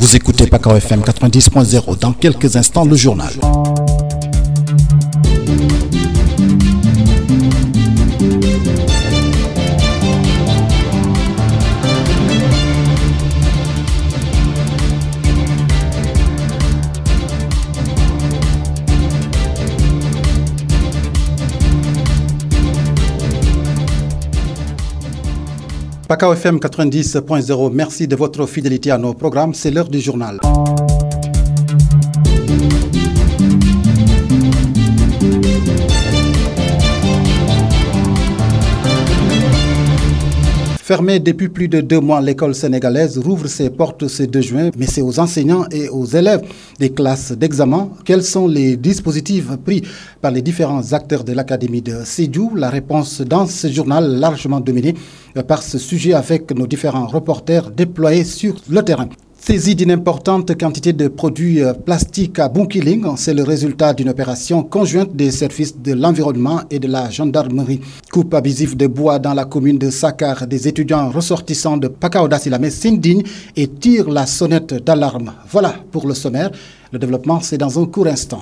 Vous écoutez Pakao FM 90.0. Dans quelques instants, le journal. Pakao FM 90.0, merci de votre fidélité à nos programmes. C'est l'heure du journal. Fermée depuis plus de 2 mois, l'école sénégalaise rouvre ses portes ce 2 juin, mais c'est aux enseignants et aux élèves des classes d'examen. Quels sont les dispositifs pris par les différents acteurs de l'Académie de Sédhiou? La réponse dans ce journal largement dominé par ce sujet avec nos différents reporters déployés sur le terrain. Saisie d'une importante quantité de produits plastiques à Bunkiling, c'est le résultat d'une opération conjointe des services de l'environnement et de la gendarmerie. Coupe abusive de bois dans la commune de Sakar, des étudiants ressortissants de Pakao Dassilame s'indignent et tirent la sonnette d'alarme. Voilà pour le sommaire. Le développement, c'est dans un court instant.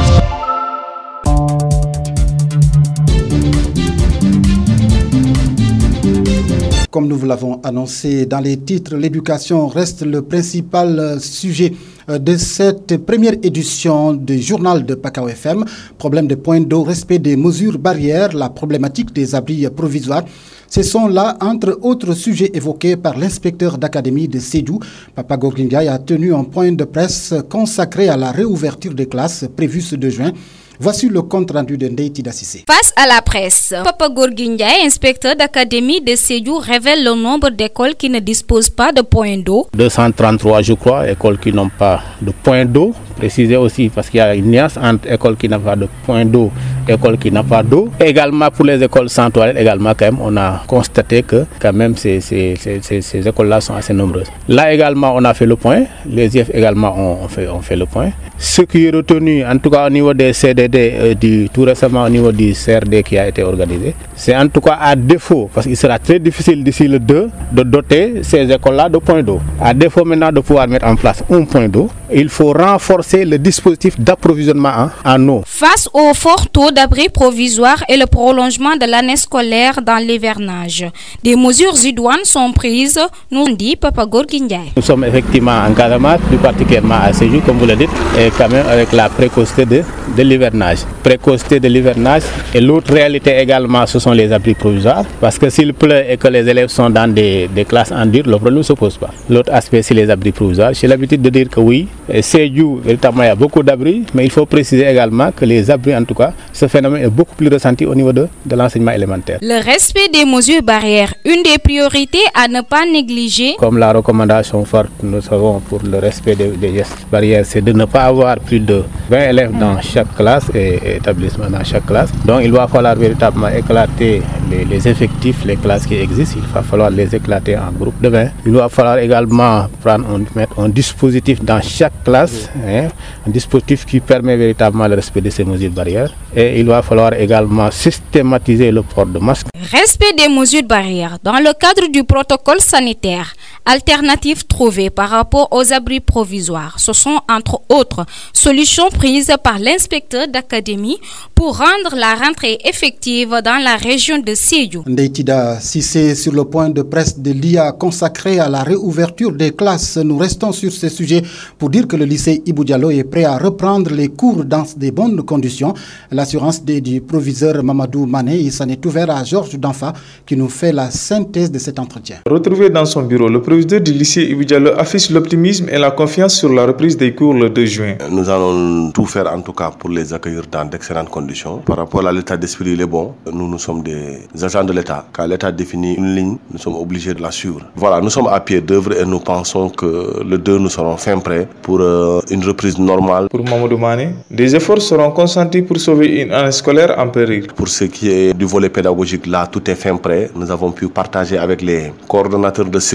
Comme nous vous l'avons annoncé dans les titres, l'éducation reste le principal sujet de cette première édition du journal de Pakao FM. Problème de points d'eau, respect des mesures barrières, la problématique des abris provisoires. Ce sont là, entre autres sujets évoqués par l'inspecteur d'académie de Sédhiou. Papa Gorgui Ndiaye a tenu un point de presse consacré à la réouverture des classes prévues ce 2 juin. Voici le compte rendu de Ndeiti Dassissé. Face à la presse, Papa Gorgui Ndiaye, inspecteur d'académie de Sédhiou, révèle le nombre d'écoles qui ne disposent pas de points d'eau. 233, je crois, écoles qui n'ont pas de points d'eau. Précisez aussi parce qu'il y a une nuance entre écoles qui n'ont pas de points d'eau et écoles qui n'ont pas d'eau. Également pour les écoles sans toilettes, également quand même, on a constaté que quand même ces écoles-là sont assez nombreuses. Là également, on a fait le point. Les IF également ont fait le point. Ce qui est retenu, en tout cas au niveau des CDD, tout récemment au niveau du CRD qui a été organisé, c'est en tout cas à défaut, parce qu'il sera très difficile d'ici le 2 de doter ces écoles-là de points d'eau. À défaut maintenant de pouvoir mettre en place un point d'eau, il faut renforcer le dispositif d'approvisionnement en eau. Face au fort taux d'abri provisoire et le prolongement de l'année scolaire dans l'hivernage, des mesures idoines sont prises, nous dit Papa Gorgui Ndiaye. Nous sommes effectivement en Casamance, plus particulièrement à Sédhiou, comme vous le dites, et quand même avec la précocité de l'hivernage. Précocité de l'hivernage et l'autre réalité également, ce sont les abris provisoires, parce que s'il pleut et que les élèves sont dans des classes en dur, le problème ne se pose pas. L'autre aspect, c'est les abris provisoires. J'ai l'habitude de dire que oui, Sédhiou, véritablement, il y a beaucoup d'abris, mais il faut préciser également que les abris, en tout cas, ce phénomène est beaucoup plus ressenti au niveau de l'enseignement élémentaire. Le respect des mesures barrières, une des priorités à ne pas négliger. Comme la recommandation forte, nous savons, pour le respect des gestes barrières, c'est de ne pas avoir plus de 20 élèves dans chaque classe et établissement dans chaque classe. Donc il va falloir véritablement éclater les effectifs, les classes qui existent, il va falloir les éclater en groupe de 20. Il va falloir également mettre un dispositif dans chaque classe, un dispositif qui permet véritablement le respect de ces mesures barrières. Et il va falloir également systématiser le port de masque. Respect des mesures barrières dans le cadre du protocole sanitaire. Alternatives trouvées par rapport aux abris provisoires. Ce sont entre autres solutions prises par l'inspecteur d'académie pour rendre la rentrée effective dans la région de Sédhiou. Ndeiti Dassissé sur le point de presse de l'IA consacré à la réouverture des classes. Nous restons sur ce sujet pour dire que le lycée Ibou Diallo est prêt à reprendre les cours dans des bonnes conditions. L'assurance du proviseur Mamadou Mané, il s'en est ouvert à Georges Danfa qui nous fait la synthèse de cet entretien. Retrouvé dans son bureau, le proviseur du lycée Ibou Diallo affiche l'optimisme et la confiance sur la reprise des cours le 2 juin. Nous allons tout faire en tout cas pour les accueillir dans d'excellentes conditions. Par rapport à l'état d'esprit, il est bon. Nous sommes des agents de l'État. Quand l'État définit une ligne, nous sommes obligés de la suivre. Voilà, nous sommes à pied d'œuvre et nous pensons que le 2, nous serons fin prêts pour une reprise normale. Pour Mamadou Mané, des efforts seront consentis pour sauver une année scolaire en péril. Pour ce qui est du volet pédagogique, là, tout est fin prêt. Nous avons pu partager avec les coordonnateurs de cellules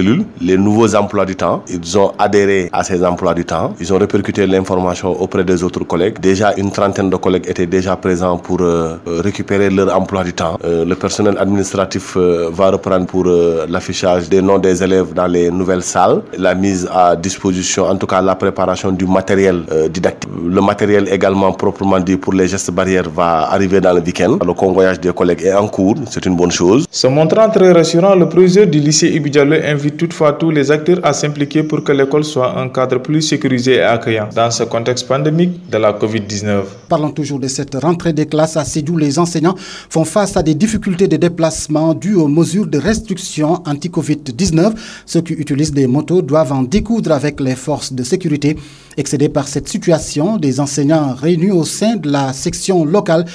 les nouveaux emplois du temps. Ils ont adhéré à ces emplois du temps. Ils ont répercuté l'information auprès des autres collègues. Déjà, une trentaine de collègues étaient déjà présents pour récupérer leur emploi du temps. Le personnel administratif va reprendre pour l'affichage des noms des élèves dans les nouvelles salles, la mise à disposition, en tout cas la préparation du matériel didactique. Le matériel également proprement dit pour les gestes barrières va arriver dans le week-end. Le convoyage des collègues est en cours, c'est une bonne chose. Se montrant très rassurant, le proviseur du lycée Ibu Diallo invite toutefois tous les acteurs à s'impliquer pour que l'école soit un cadre plus sécurisé et accueillant dans ce contexte pandémique de la Covid-19. Parlons toujours de cette rentrée des classes à Sédhiou. Les enseignants font face à des difficultés de déplacement dues aux mesures de restriction anti-Covid-19. Ceux qui utilisent des motos doivent en découdre avec les forces de sécurité. Excédés par cette situation, des enseignants réunis au sein de la section locale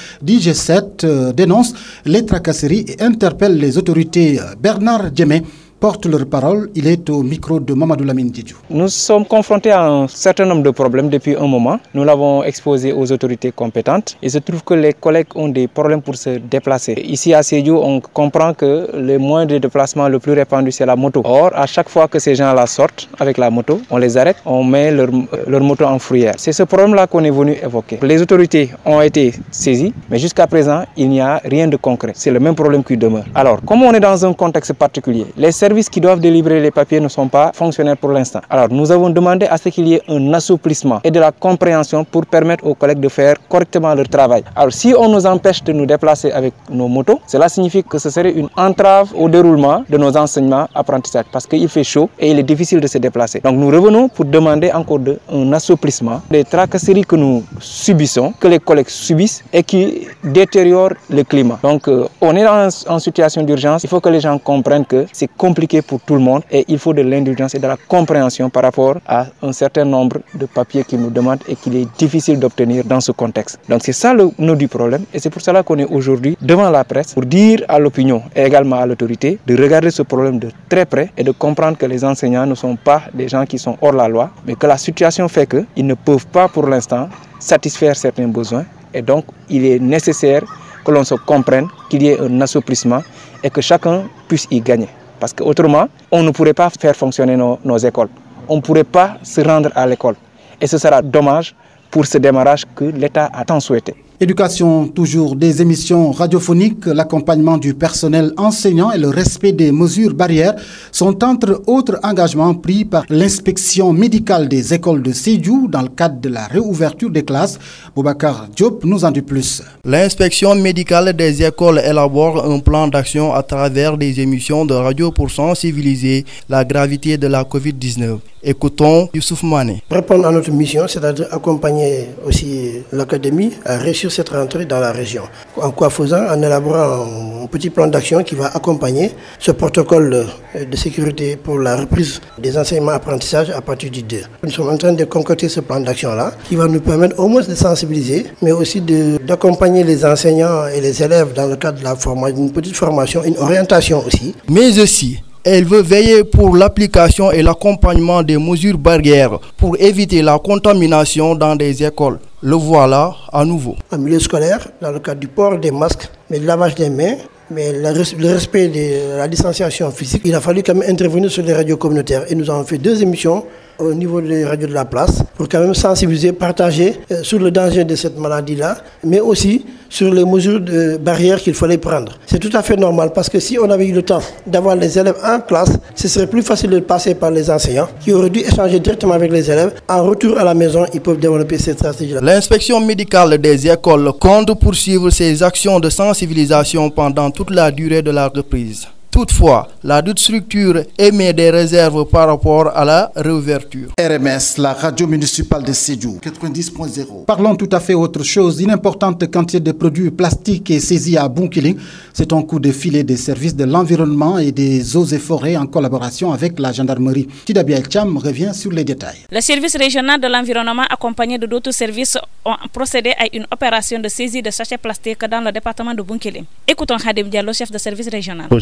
d'IG7 dénoncent les tracasseries et interpellent les autorités. Bernard Djemé porte leur parole. Il est au micro de Mamadou Lamine Djedjou. Nous sommes confrontés à un certain nombre de problèmes depuis un moment. Nous l'avons exposé aux autorités compétentes. Il se trouve que les collègues ont des problèmes pour se déplacer. Ici à Sédhiou, on comprend que le moyen de déplacement le plus répandu, c'est la moto. Or, à chaque fois que ces gens-là sortent avec la moto, on les arrête, on met leur moto en fourrière. C'est ce problème-là qu'on est venu évoquer. Les autorités ont été saisies, mais jusqu'à présent, il n'y a rien de concret. C'est le même problème qui demeure. Alors, comme on est dans un contexte particulier, les services qui doivent délivrer les papiers ne sont pas fonctionnels pour l'instant. Alors nous avons demandé à ce qu'il y ait un assouplissement et de la compréhension pour permettre aux collègues de faire correctement leur travail. Alors si on nous empêche de nous déplacer avec nos motos, cela signifie que ce serait une entrave au déroulement de nos enseignements apprentissages parce qu'il fait chaud et il est difficile de se déplacer. Donc nous revenons pour demander encore un assouplissement des tracasseries que nous subissons, que les collègues subissent et qui détériorent le climat. Donc on est en situation d'urgence, il faut que les gens comprennent que c'est compliqué pour tout le monde et il faut de l'indulgence et de la compréhension par rapport à un certain nombre de papiers qu'ils nous demandent et qu'il est difficile d'obtenir dans ce contexte. Donc c'est ça le nœud du problème et c'est pour cela qu'on est aujourd'hui devant la presse pour dire à l'opinion et également à l'autorité de regarder ce problème de très près et de comprendre que les enseignants ne sont pas des gens qui sont hors la loi, mais que la situation fait qu'ils ne peuvent pas pour l'instant satisfaire certains besoins et donc il est nécessaire que l'on se comprenne, qu'il y ait un assouplissement et que chacun puisse y gagner. Parce qu'autrement, on ne pourrait pas faire fonctionner nos écoles. On ne pourrait pas se rendre à l'école. Et ce sera dommage pour ce démarrage que l'État a tant souhaité. Éducation, toujours des émissions radiophoniques, l'accompagnement du personnel enseignant et le respect des mesures barrières sont entre autres engagements pris par l'inspection médicale des écoles de Sédhiou dans le cadre de la réouverture des classes. Boubacar Diop nous en dit plus. L'inspection médicale des écoles élabore un plan d'action à travers des émissions de radio pour sensibiliser la gravité de la Covid-19. Écoutons Youssouf Mané. Répondre à notre mission, c'est-à-dire accompagner aussi l'académie à réussir cette rentrée dans la région. En quoi faisant? En élaborant un petit plan d'action qui va accompagner ce protocole de sécurité pour la reprise des enseignements apprentissages à partir du 2. Nous sommes en train de concocter ce plan d'action-là qui va nous permettre au moins de sensibiliser, mais aussi d'accompagner les enseignants et les élèves dans le cadre de la formation, une petite formation, une orientation aussi. Mais aussi, elle veut veiller pour l'application et l'accompagnement des mesures barrières pour éviter la contamination dans des écoles. Le voilà à nouveau. En milieu scolaire, dans le cadre du port des masques, mais le lavage des mains, mais le respect de la distanciation physique, il a fallu quand même intervenir sur les radios communautaires. Et nous avons fait 2 émissions au niveau des radios de la place pour quand même sensibiliser, partager sur le danger de cette maladie-là, mais aussi sur les mesures de barrières qu'il fallait prendre. C'est tout à fait normal parce que si on avait eu le temps d'avoir les élèves en classe, ce serait plus facile de passer par les enseignants qui auraient dû échanger directement avec les élèves. En retour à la maison, ils peuvent développer cette stratégie-là. L'inspection médicale des écoles compte poursuivre ses actions de sensibilisation pendant toute la durée de la reprise. Toutefois, la dite structure émet des réserves par rapport à la réouverture. RMS, la radio municipale de Sédhiou, 90.0. Parlons tout à fait autre chose. Une importante quantité de produits plastiques est saisie à Bunkiling. C'est un coup de filet des services de l'environnement et des eaux et forêts en collaboration avec la gendarmerie. Tidabia Elcham revient sur les détails. Le service régional de l'environnement, accompagné de d'autres services, ont procédé à une opération de saisie de sachets plastiques dans le département de Bunkiling. Écoutons Khadim Diallo, chef de service régional. Aujourd'hui, on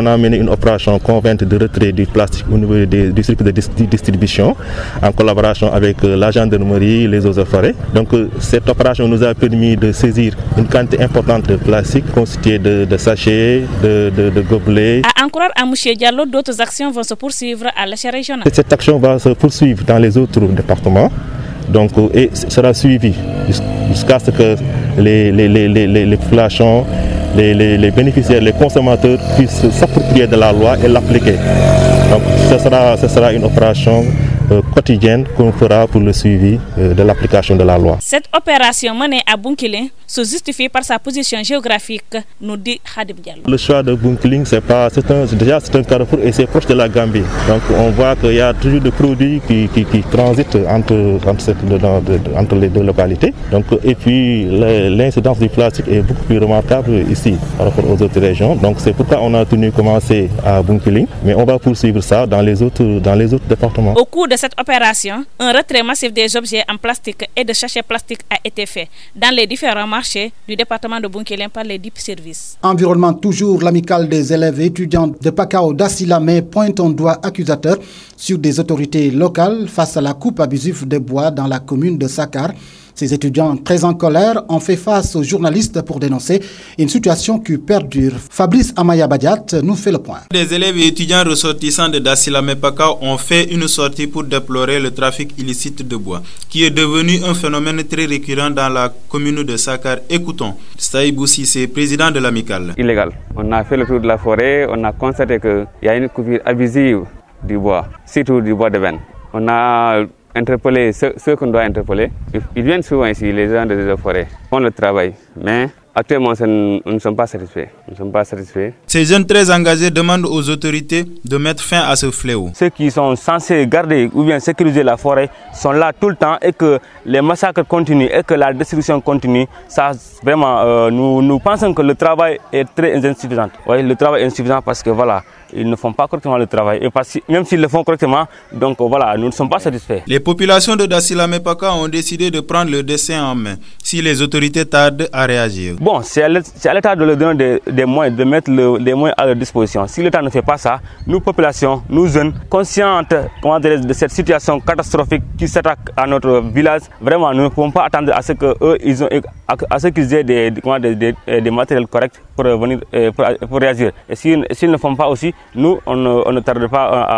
a mené une opération conjointe de retrait du plastique au niveau du circuit de distribution en collaboration avec la gendarmerie, les eaux et forêts. Donc cette opération nous a permis de saisir une quantité importante de plastique constituée de sachets, de gobelets. À en croire à M. Diallo, d'autres actions vont se poursuivre à l'échelle régionale. Cette action va se poursuivre dans les autres départements. Donc, et sera suivi jusqu'à ce que les populations, les bénéficiaires, les consommateurs puissent s'approprier de la loi et l'appliquer. Donc ce sera une opération quotidienne qu'on fera pour le suivi de l'application de la loi. Cette opération menée à Bounkiling se justifie par sa position géographique, nous dit Khadim Diallo. Le choix de Bounkiling, c'est un carrefour et c'est proche de la Gambie. Donc on voit qu'il y a toujours des produits qui transitent entre les deux localités. Donc, et puis l'incidence du plastique est beaucoup plus remarquable ici par rapport aux autres régions. Donc c'est pourquoi on a tenu commencer à Bounkiling, mais on va poursuivre ça dans les autres départements. Au cours de cette opération, un retrait massif des objets en plastique et de sachets plastiques a été fait dans les différents marchés du département de Bounkiling par les DIP services. Environnement toujours, l'amicale des élèves et étudiants de Pakao d'Assilamé pointe un doigt accusateur sur des autorités locales face à la coupe abusive de bois dans la commune de Sakar. Ces étudiants très en colère ont fait face aux journalistes pour dénoncer une situation qui perdure. Fabrice Amaya Badiat nous fait le point. Des élèves et étudiants ressortissants de Dassilame Pakao ont fait une sortie pour déplorer le trafic illicite de bois, qui est devenu un phénomène très récurrent dans la commune de Sakar. Écoutons Saïbou Sissé, président de l'amicale. Illégal. On a fait le tour de la forêt, on a constaté qu'il y a une coupure abusive du bois, surtout du bois de veine. On a interpeller ceux qu'on doit interpeller. Ils viennent souvent ici, les gens des forêts, font le travail, mais actuellement nous ne sommes pas satisfaits. Ces jeunes très engagés demandent aux autorités de mettre fin à ce fléau. Ceux qui sont censés garder ou bien sécuriser la forêt sont là tout le temps et que les massacres continuent et que la destruction continue. Ça, vraiment, nous pensons que le travail est très insuffisant. Oui, le travail est insuffisant parce que voilà, ils ne font pas correctement le travail. Et même s'ils le font correctement, donc voilà, nous ne sommes pas satisfaits. Les populations de Dassilame Pakao ont décidé de prendre le destin en main si les autorités tardent à réagir. Bon, c'est à l'État de leur donner des moyens, de mettre les moyens à leur disposition. Si l'État ne fait pas ça, nous, populations, nous jeunes, conscientes de cette situation catastrophique qui s'attaque à notre village, vraiment, nous ne pouvons pas attendre à ce qu'ils aient des matériels corrects pour venir pour réagir. Et s'ils ne font pas aussi, nous ne tarderons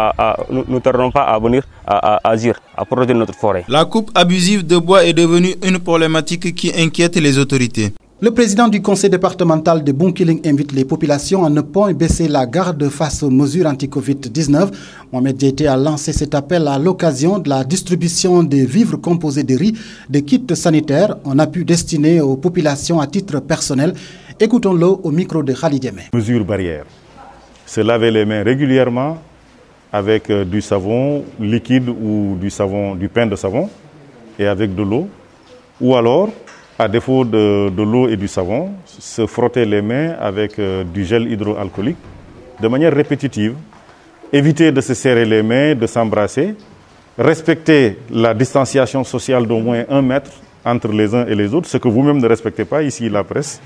pas à venir à agir, à protéger notre forêt. La coupe abusive de bois est devenue une problématique qui inquiète les autorités. Le président du conseil départemental de Bounkiling invite les populations à ne point baisser la garde face aux mesures anti-Covid-19. Mohamed Diété a lancé cet appel à l'occasion de la distribution des vivres composés de riz, des kits sanitaires en appui destinés aux populations à titre personnel. Écoutons-le au micro de Khalid Diémé. Mesures barrières. Se laver les mains régulièrement avec du savon liquide ou du pain de savon et avec de l'eau. Ou alors, à défaut de l'eau et du savon, se frotter les mains avec du gel hydroalcoolique de manière répétitive. Éviter de se serrer les mains, de s'embrasser. Respecter la distanciation sociale d'au moins 1 mètre entre les uns et les autres, ce que vous-même ne respectez pas ici, la presse.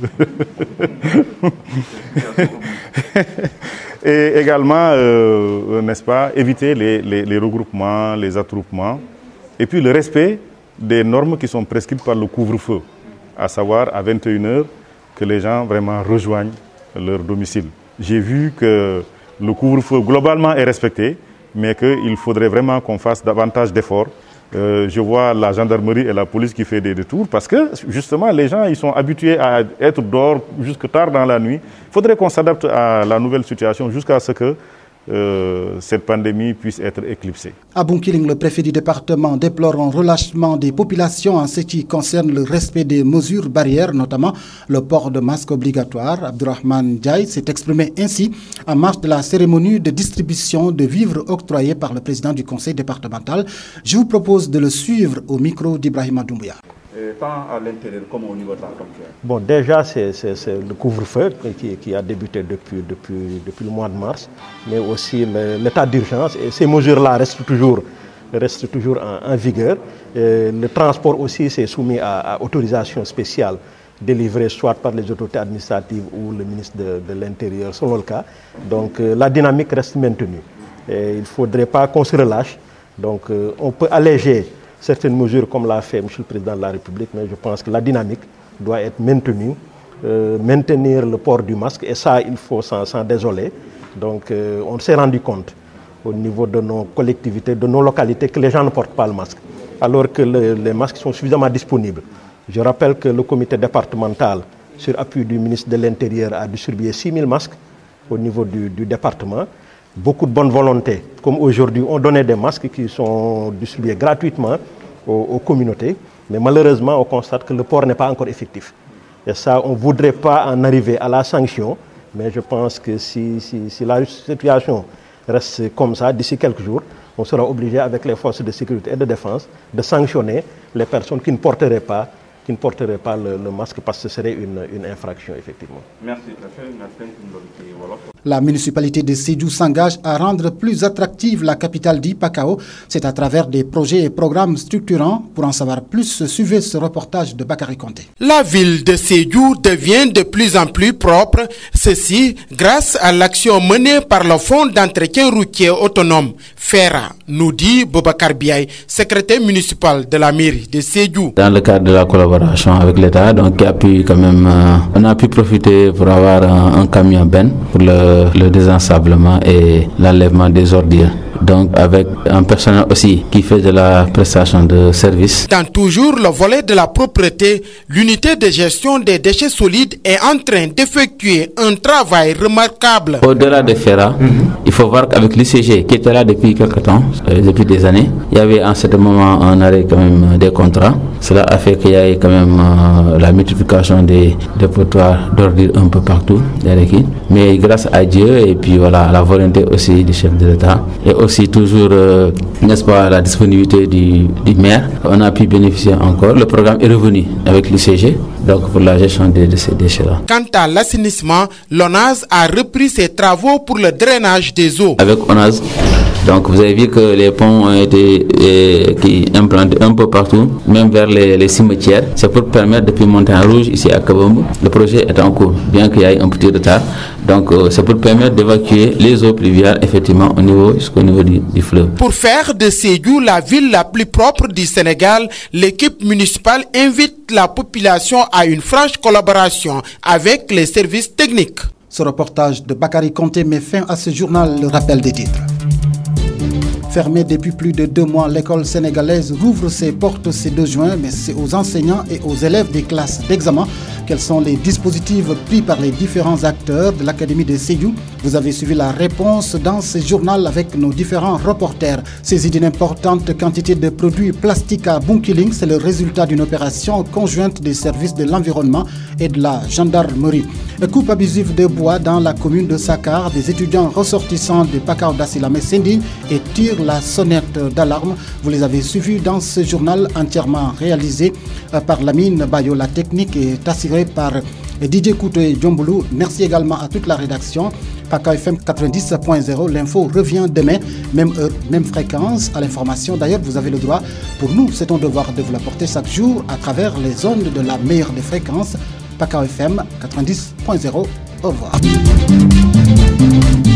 Et également, n'est-ce pas, éviter les regroupements, les attroupements. Et puis le respect des normes qui sont prescrites par le couvre-feu, à savoir à 21h que les gens vraiment rejoignent leur domicile. J'ai vu que le couvre-feu globalement est respecté, mais qu'il faudrait vraiment qu'on fasse davantage d'efforts. Je vois la gendarmerie et la police qui font des détours parce que justement les gens ils sont habitués à être dehors jusque tard dans la nuit. Il faudrait qu'on s'adapte à la nouvelle situation jusqu'à ce que cette pandémie puisse être éclipsée. À Bounkiling, le préfet du département déplore un relâchement des populations en ce qui concerne le respect des mesures barrières, notamment le port de masque obligatoire. Abdurrahman Diaye s'est exprimé ainsi en marge de la cérémonie de distribution de vivres octroyés par le président du conseil départemental. Je vous propose de le suivre au micro d'Ibrahima Doumbouya. Tant à l'intérieur comme au niveau de la frontière. Bon, déjà, c'est le couvre-feu qui a débuté depuis le mois de mars, mais aussi l'état d'urgence. Et ces mesures-là restent toujours en vigueur. Le transport aussi s'est soumis à autorisation spéciale délivrés soit par les autorités administratives ou le ministre de l'Intérieur, selon le cas. Donc la dynamique reste maintenue. Et il ne faudrait pas qu'on se relâche. Donc on peut alléger certaines mesures comme l'a fait M. le Président de la République, mais je pense que la dynamique doit être maintenue. Maintenir le port du masque, et ça il faut s'en désoler. Donc on s'est rendu compte au niveau de nos collectivités, de nos localités, que les gens ne portent pas le masque, alors que les masques sont suffisamment disponibles. Je rappelle que le comité départemental, sur appui du ministre de l'Intérieur, a distribué 6 000 masques au niveau du département. Beaucoup de bonne volonté, comme aujourd'hui, ont donné des masques qui sont distribués gratuitement aux communautés. Mais malheureusement, on constate que le port n'est pas encore effectif. Et ça, on ne voudrait pas en arriver à la sanction. Mais je pense que si la situation reste comme ça, d'ici quelques jours, on sera obligé avec les forces de sécurité et de défense de sanctionner les personnes qui ne porteraient pas le masque, parce que ce serait une infraction, effectivement. Merci. La municipalité de Sédhiou s'engage à rendre plus attractive la capitale d'Ipakao. C'est à travers des projets et programmes structurants. Pour en savoir plus, suivez ce reportage de Bakary Konté. La ville de Sédhiou devient de plus en plus propre. Ceci grâce à l'action menée par le Fonds d'entretien routier autonome, FERA, nous dit Boubacar Biaye, secrétaire municipal de la mairie de Sédhiou. Dans le cadre de la collaboration avec l'État, donc on a pu profiter pour avoir un camion Ben pour le désensablement et l'enlèvement des ordures. Donc avec un personnel aussi qui fait de la prestation de services. Dans toujours le volet de la propreté, l'unité de gestion des déchets solides est en train d'effectuer un travail remarquable. Au-delà de FERA, il faut voir qu'avec l'ICG qui était là depuis quelques temps, depuis des années, il y avait en ce moment un arrêt quand même des contrats. Cela a fait qu'il y ait quand même la multiplication des dépotoirs d'ordures un peu partout. Mais grâce à Dieu et puis voilà, la volonté aussi du chef de l'État et aussi toujours, n'est-ce pas, la disponibilité du maire, on a pu bénéficier encore. Le programme est revenu avec l'ICG, donc pour la gestion de ces déchets-là. Quant à l'assainissement, l'ONAS a repris ses travaux pour le drainage des eaux. Avec ONAS, donc vous avez vu que les ponts ont été implantés un peu partout, même vers les cimetières. C'est pour permettre depuis Montagne Rouge, ici à Kabombo, le projet est en cours, bien qu'il y ait un petit retard. Donc c'est pour permettre d'évacuer les eaux pluviales effectivement jusqu'au niveau du fleuve. Pour faire de Sédhiou la ville la plus propre du Sénégal, l'équipe municipale invite la population à une franche collaboration avec les services techniques. Ce reportage de Bakary Konté met fin à ce journal. Le rappel des titres. Fermée depuis plus de 2 mois, l'école sénégalaise rouvre ses portes ce 2 juin, mais c'est aux enseignants et aux élèves des classes d'examen. Quels sont les dispositifs pris par les différents acteurs de l'Académie de Sédhiou? Vous avez suivi la réponse dans ce journal avec nos différents reporters. Saisie d'une importante quantité de produits plastiques à Bunkiling, c'est le résultat d'une opération conjointe des services de l'environnement et de la gendarmerie. Coupe abusive de bois dans la commune de Sakar, des étudiants ressortissants de Pakao Dassilame s'indignent et tirent la sonnette d'alarme. Vous les avez suivis dans ce journal entièrement réalisé par Lamine Bayo. La technique est assurée par Didier Koutou et Djomboulou. Merci également à toute la rédaction. Pakao FM 90.0, l'info revient demain, même heure, même fréquence à l'information. D'ailleurs, vous avez le droit, pour nous, c'est un devoir de vous l'apporter chaque jour à travers les ondes de la meilleure des fréquences. Pakao FM 90.0, au revoir.